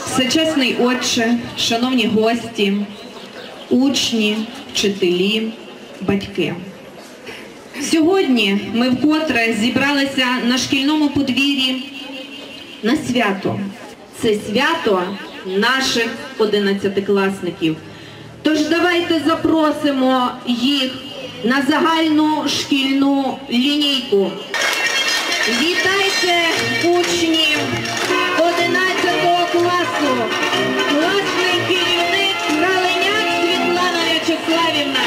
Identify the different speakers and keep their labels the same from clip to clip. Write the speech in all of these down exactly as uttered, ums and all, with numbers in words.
Speaker 1: Всечесний Отче, шановні гості, учні, вчителі, батьки. Сьогодні ми вкотре зібралися на шкільному подвір'ї на свято. Це свято наших одинадцятикласників. Тож давайте запросимо їх на загальну шкільну лінійку. Вітайте учнів одинадцятого класу, класний керівник Краленяк Світлана В'ячеславівна.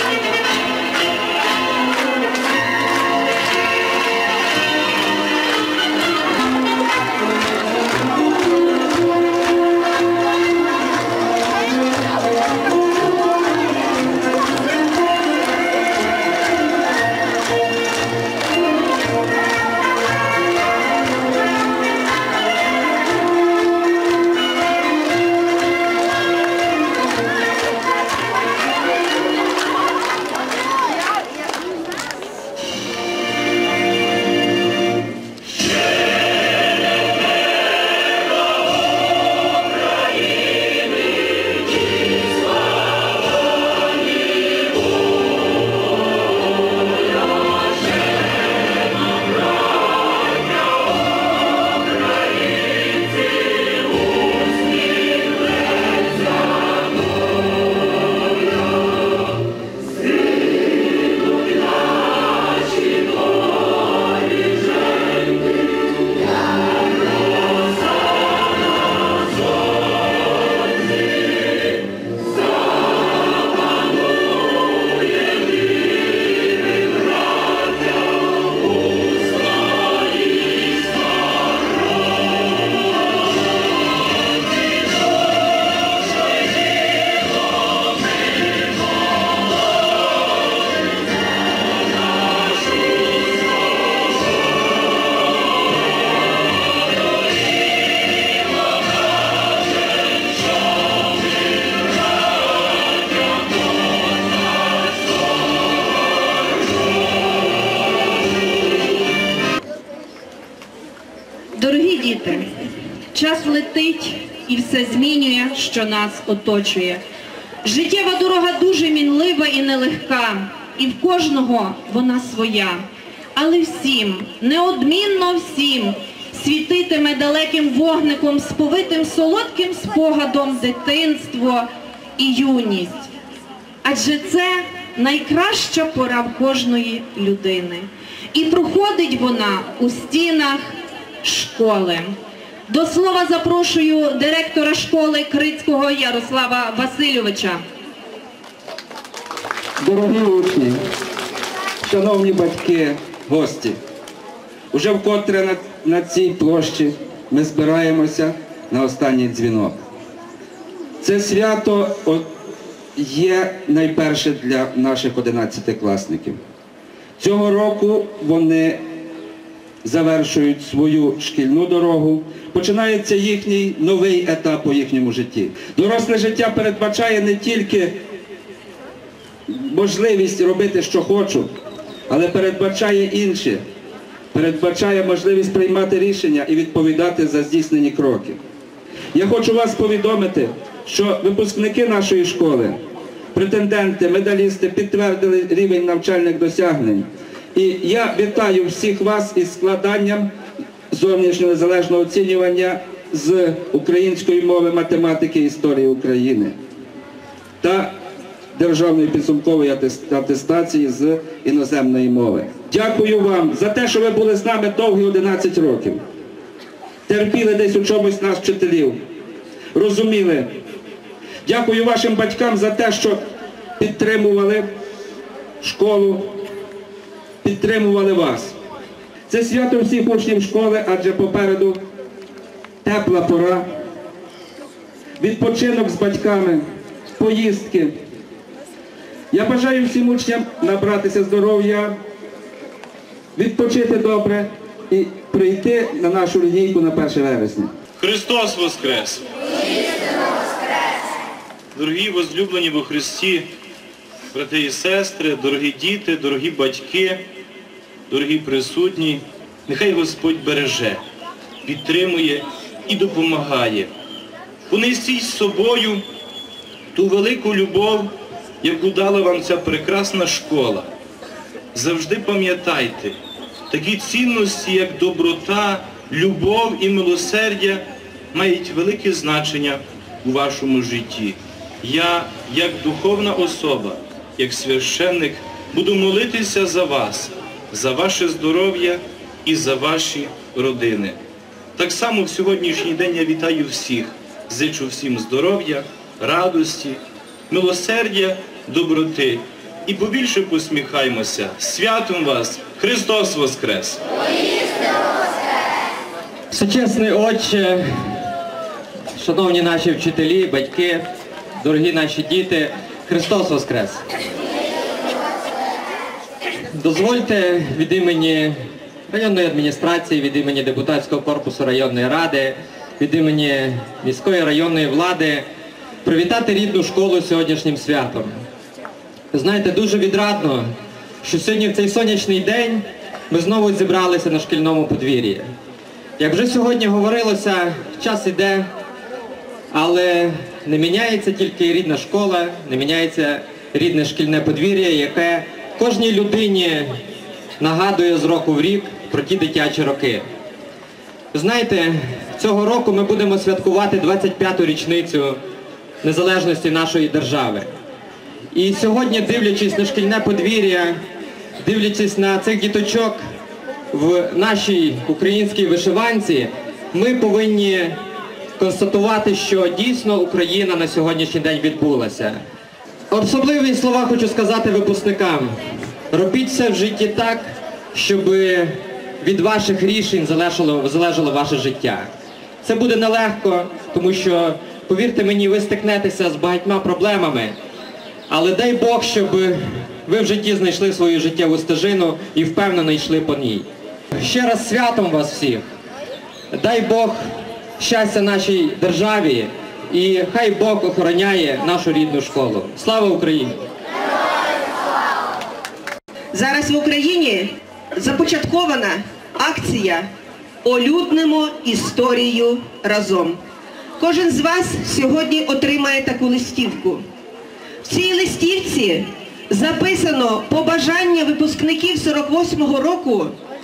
Speaker 1: Дорогі діти, час летить і все змінює, що нас оточує. Життєва дорога дуже мінлива і нелегка, і в кожного вона своя. Але всім, неодмінно всім, світитиме далеким вогником, сповитим солодким спогадом дитинство і юність. Адже це найкраща пора в кожної людини. І проходить вона у стінах школи. До слова запрошую директора школи Крицького Ярослава Васильовича.
Speaker 2: Дорогі учні, шановні батьки, гості, уже вкотре на, на цій площі ми збираємося на останній дзвінок. Це свято є найперше для наших одинадцятикласників. Цього року вони завершують свою шкільну дорогу, починається їхній новий етап у їхньому житті. Доросле життя передбачає не тільки можливість робити, що хочу, але передбачає інше. Передбачає можливість приймати рішення і відповідати за здійснені кроки. Я хочу вас повідомити, що випускники нашої школи, претенденти, медалісти підтвердили рівень навчальних досягнень. І я вітаю всіх вас із складанням зовнішнього незалежного оцінювання з української мови, математики, історії України та державної підсумкової атестації з іноземної мови. Дякую вам за те, що ви були з нами довгі одинадцять років. Терпіли десь у чомусь нас вчителів, розуміли. Дякую вашим батькам за те, що підтримували школу, підтримували вас. Це свято всіх учнів школи, адже попереду тепла пора, відпочинок з батьками, поїздки. Я бажаю всім учням набратися здоров'я, відпочити добре і прийти на нашу лінійку на перше вересня.
Speaker 3: Христос Воскрес! Дорогі возлюблені во Христі, брати і сестри, дорогі діти, дорогі батьки, дорогі присутні, нехай Господь береже, підтримує і допомагає понесіть з собою ту велику любов, яку дала вам ця прекрасна школа. Завжди пам'ятайте, такі цінності, як доброта, любов і милосердя, мають велике значення у вашому житті. Я, як духовна особа, як священник, буду молитися за вас, за ваше здоров'я і за ваші родини. Так само в сьогоднішній день я вітаю всіх, зичу всім здоров'я, радості, милосердя, доброти. І побільше посміхаймося. Святом вас! Христос Воскрес!
Speaker 4: Сучасний Отче, шановні наші вчителі, батьки, дорогі наші діти, Христос Воскрес! Дозвольте від імені районної адміністрації, від імені депутатського корпусу районної ради, від імені міської районної влади привітати рідну школу сьогоднішнім святом. Ви знаєте, дуже відрадно, що сьогодні в цей сонячний день ми знову зібралися на шкільному подвір'ї. Як вже сьогодні говорилося, час іде, але не міняється тільки рідна школа, не міняється рідне шкільне подвір'я, яке кожній людині нагадує з року в рік про ті дитячі роки. Ви знаєте, цього року ми будемо святкувати двадцять п'яту річницю незалежності нашої держави. І сьогодні, дивлячись на шкільне подвір'я, дивлячись на цих діточок в нашій українській вишиванці, ми повинні констатувати, що дійсно Україна на сьогоднішній день відбулася. Особливі слова хочу сказати випускникам. Робіть все в житті так, щоб від ваших рішень залежало, залежало ваше життя. Це буде нелегко, тому що, повірте мені, ви стикнетеся з багатьма проблемами, але дай Бог, щоб ви в житті знайшли свою життєву стежину і впевнено йшли по ній. Ще раз святом вас всіх. Дай Бог щастя нашій державі і хай Бог охороняє нашу рідну школу. Слава Україні!
Speaker 5: Зараз в Україні започаткована акція «Олюднимо історію разом». Кожен з вас сьогодні отримає таку листівку. В цій листівці записано побажання випускників сорок восьмого року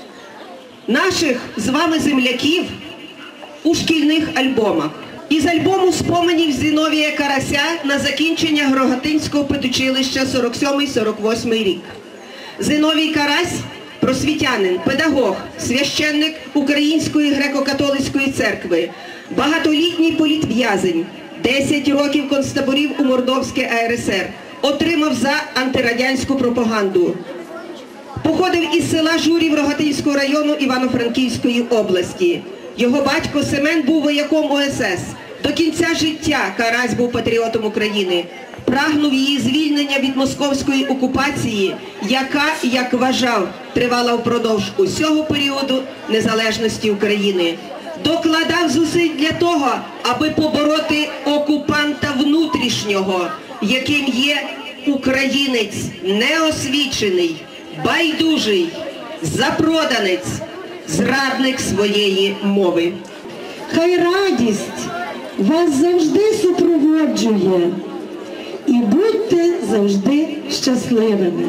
Speaker 5: наших з вами земляків у шкільних альбомах. Із альбому споменів Зіновія Карася на закінчення Грогатинського педучилища сорок сьомий сорок восьмий рік. Зіновій Карась – просвітянин, педагог, священник Української греко-католицької церкви, багатолітній політв'язень, десять років концтаборів у Мордовській А Ер Ес Ер, отримав за антирадянську пропаганду. Походив із села Журів Рогатинського району Івано-Франківської області. Його батько Семен був вояком О Ес Ес. До кінця життя Карась був патріотом України. Прагнув її звільнення від московської окупації, яка, як вважав, тривала впродовж усього періоду незалежності України. Докладав зусиль для того, аби побороти окупанта внутрішнього, яким є українець неосвічений, байдужий, запроданець, зрадник своєї мови.
Speaker 6: Хай радість вас завжди супроводжує і будьте завжди щасливими.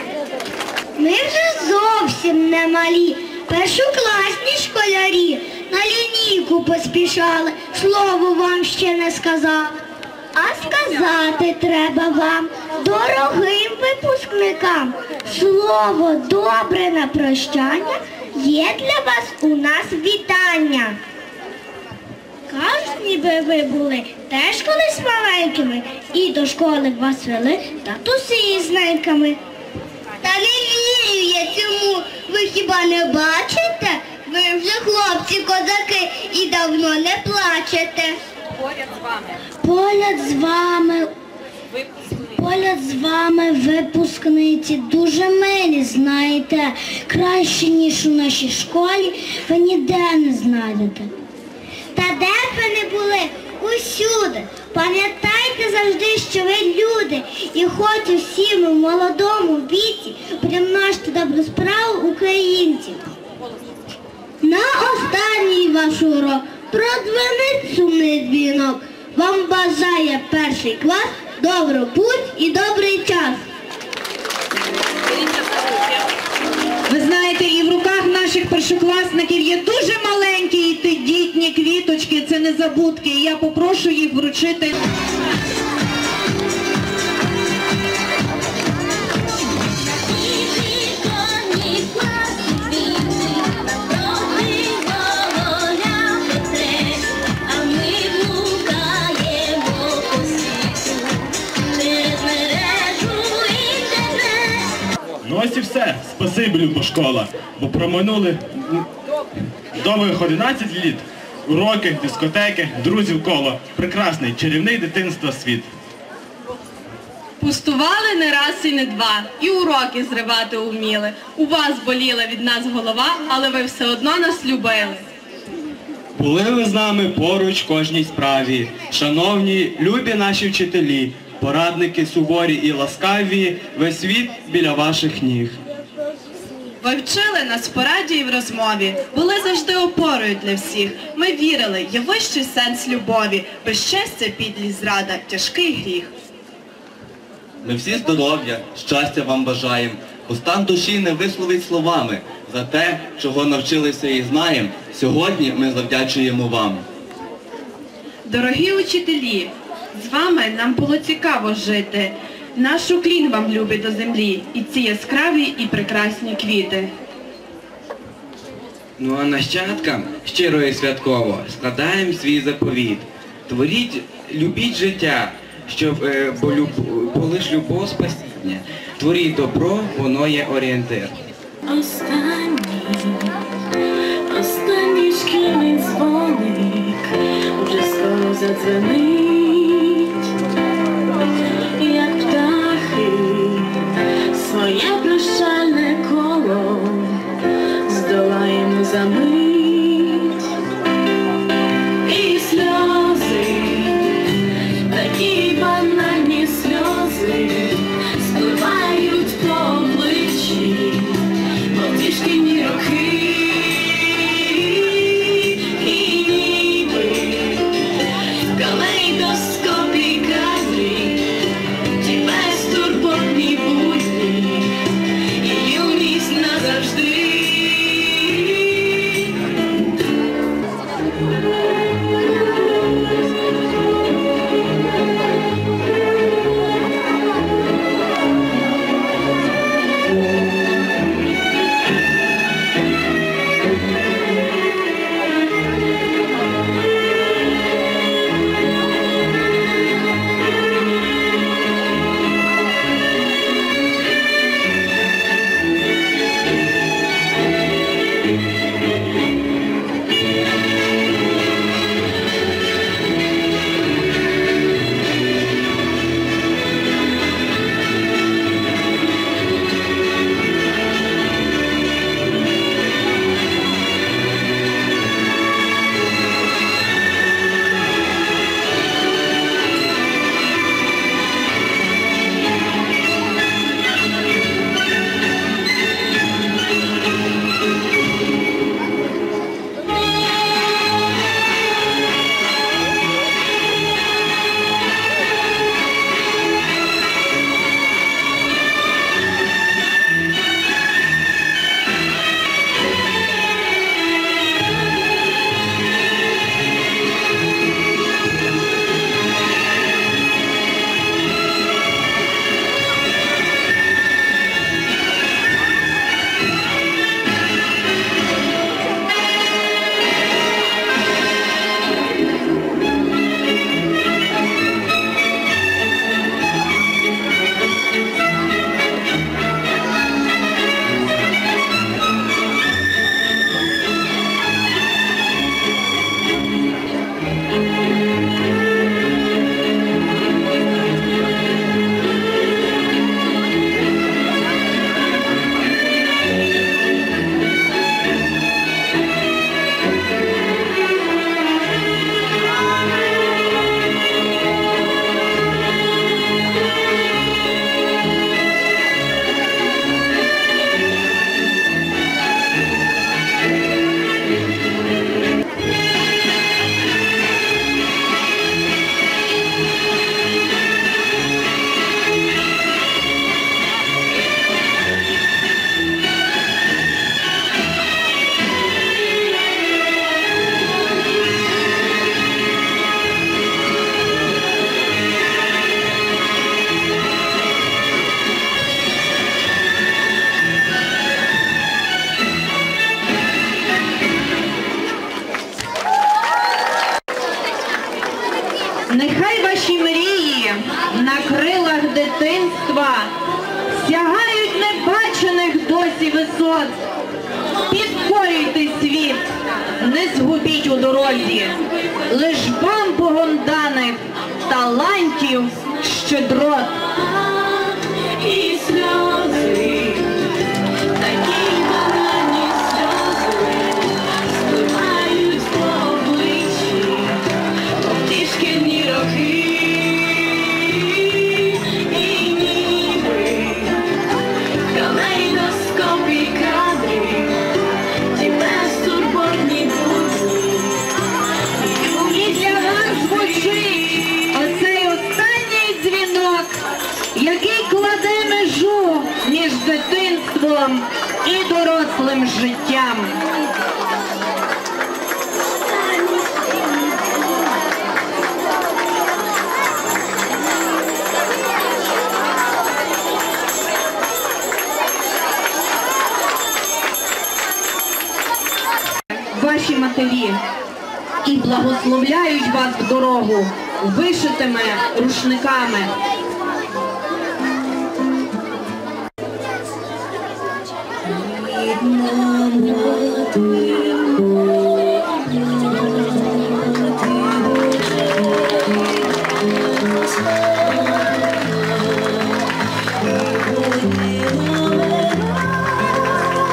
Speaker 7: Ми вже зовсім не малі, першокласні школярі, на лінійку поспішали, слово вам ще не сказав. А сказати треба вам, дорогим випускникам, слово добре на прощання, є для вас у нас вітання. Кажуть, ніби ви були теж колись маленькими, і до школи вас вели татусі з неньками. Та не вірю я цьому, ви хіба не бачите? Ви вже хлопці-козаки і давно не плачете.
Speaker 8: Поряд з вами.
Speaker 7: Поряд з вами, поряд з вами випускниці дуже милі, знаєте, краще, ніж у нашій школі, ви ніде не знайдете. Та де б ви не були? Усюди. Пам'ятайте завжди, що ви люди, і хоч усім у молодому віці примножте добру справу українців. На останній ваш урок продзвонить сумний дзвінок. Вам бажає перший клас добру путь і добрий час.
Speaker 1: Ви знаєте, і в руках наших першокласників є дуже маленькі тендітні квіточки, це незабудки. І я попрошу їх вручити.
Speaker 8: Ну ось і все. Спасибі, люба школа, бо проминули довгих одинадцять літ. Уроки, дискотеки, друзів коло. Прекрасний, чарівний дитинства світ.
Speaker 1: Пустували не раз і не два, і уроки зривати уміли. У вас боліла від нас голова, але ви все одно нас любили.
Speaker 9: Були ви з нами поруч в кожній справі. Шановні, любі наші вчителі, порадники суворі і ласкаві, весь світ біля ваших ніг.
Speaker 1: Ви вчили нас в пораді і в розмові, були завжди опорою для всіх. Ми вірили, є вищий сенс любові, безчестя, підлість, зрада, тяжкий гріх.
Speaker 9: Ми всі здоров'я, щастя вам бажаємо, бо стан душі не висловить словами. За те, чого навчилися і знаємо, сьогодні ми завдячуємо вам.
Speaker 1: Дорогі учителі, з вами нам було цікаво жити. Наш уклін вам любий до землі, і ці яскраві і прекрасні квіти.
Speaker 2: Ну а нащадкам щиро і святково складаємо свій заповіт. Творіть, любіть життя, щоб, е, бо, люб, бо лиш любов спасіння. Творіть добро, воно є орієнтир.
Speaker 10: Останній, останній шкільний дзвоник уже скоро задзвенить, як птахи своє прощальне коло здолаємо за мить. І сльози, такі банальні сльози, спливають по обличчі, мов ті шкільні роки. І ніби калейдоскоп
Speaker 1: Нехай ваші мрії на крилах дитинства сягають небачених досі висот. Підкорюйте світ, не згубіть у дорозі, лиш вам Богом даних талантів щедрот.
Speaker 10: І сльози, такі банальні сльози, спливають по обличчі, мов ті шкільні роки. І ніби в калейдоскопі кадри, ті безтурботні будні.
Speaker 1: І для вас звучить оцей останній дзвінок, який кладе межу між дитинством і дорослим життям. Ваші матері і благословляють вас в дорогу вишитими рушниками.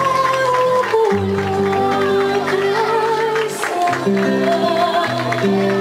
Speaker 10: Thank you.